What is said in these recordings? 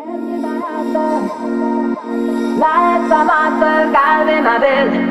Lanet zamandır kalbime bil.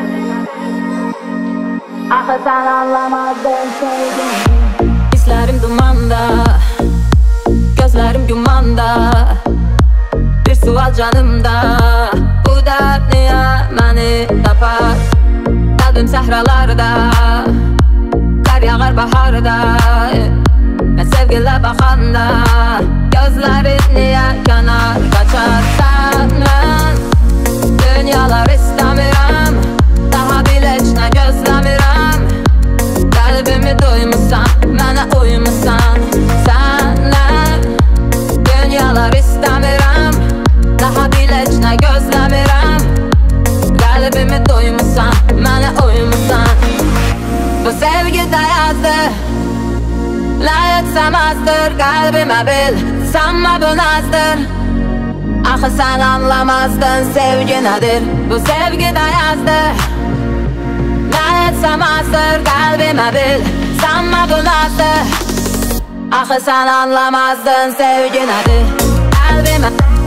Akı sen anlamazdın sevgimi. Hislerim dumanda, gözlerim gümanda. Bir sual canımda, bu dert niye beni tapar? Kalbim səhralarda, qar yağar baharda. Ben sevgiyle bakanda, gözlerin niye yanar kaçar? Senden dünyalar istemiyorum, daha bile heç nə gözləmirəm. Kalbimi doymusan, mənə uymusan. Senden dünyalar istemiyorum, daha bile heç nə gözləmirəm. Kalbimi doymusan, mənə uymusan. Bu sevgide yazdı, layetsem azdır kalbime bil. Sanma bu nazdır, axı sen anlamazdın sevgi nedir. Bu sevgide yazdı, layetsem azdır kalbime bil. Sanma bu nazdır, axı sen anlamazdın sevgi nedir. Kalbime,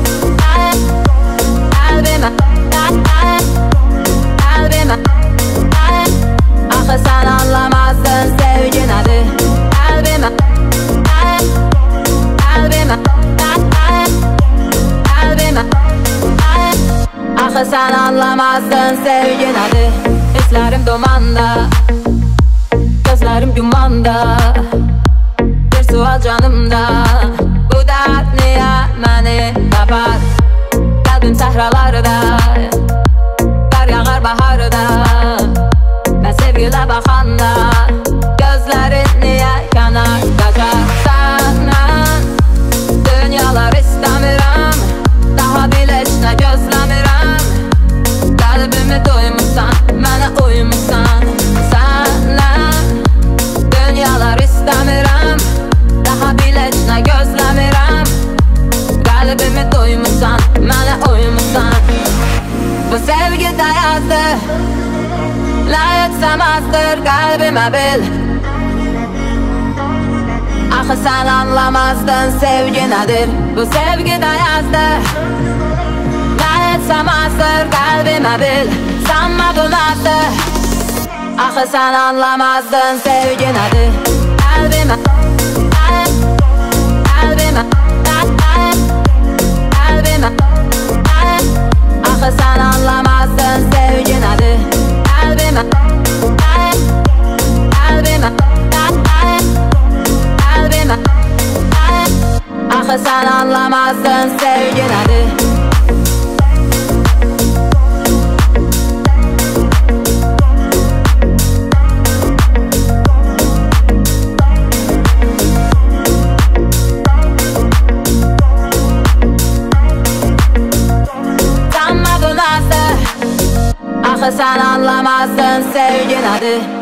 kalbime, kalbime, axı sen anlamazdın sevgi nedir. Kalbime, kalbime, kalbime, axı sen anlamazdın sevgi nedir. Hislerim dumanda, gözlerim gümanda. Bir sual canımda, bu dert niye beni tapar? Kalbim səhralarda, qar yağar baharda. Ben sevgiyle bakanda, gözlerin niye yanar kaçar? Senden dünyalar istemiyorum, daha bile heç nə gözləmirəm. Kalbimi doymusan, mənə uymusan. Senden dünyalar istemiyorum, daha bile heç nə gözləmirəm. Kalbimi doymusan, mənə uymusan. Bu sevgide yazdı, layetsem azdır kalbime bil. Axı sen anlamazdın sevgi nedir. Bu sevgide yazdı, layetsem azdır kalbime bil. Sanma bu nazdır, axı sen anlamazdın sevgi nedir. Kalbime, kalbime, kalbime, axı sen anlamazdın sevgi nedir. Kalbime, kalbime, kalbime, axı sen anlamazdın sevgi nedir. Sanma bu nazdır, axı sen anlamazdın sevgi nedir.